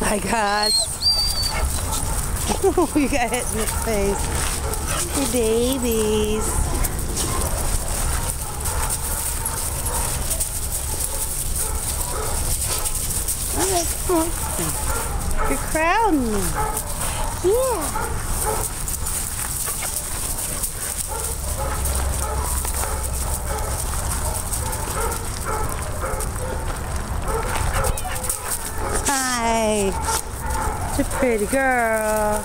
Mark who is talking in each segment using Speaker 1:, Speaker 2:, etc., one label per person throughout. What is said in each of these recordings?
Speaker 1: Hi, Gus. You got hit in the face. Your babies. Alright, come on. You're crowding me. Yeah. Hi. You're a pretty girl.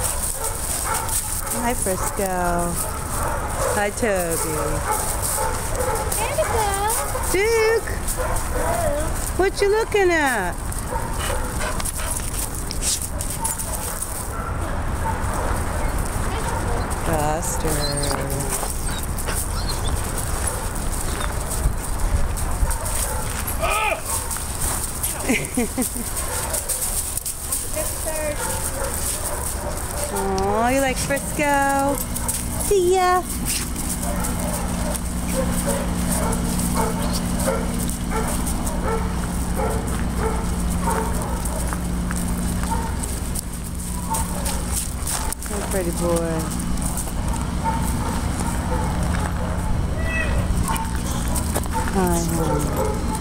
Speaker 1: Hi, Frisco. Hi, Toby.
Speaker 2: Annabelle.
Speaker 1: Duke.
Speaker 2: Hello.
Speaker 1: What you looking at? Guster. Oh, you like Frisco? See ya. Oh, pretty boy. Hi, honey.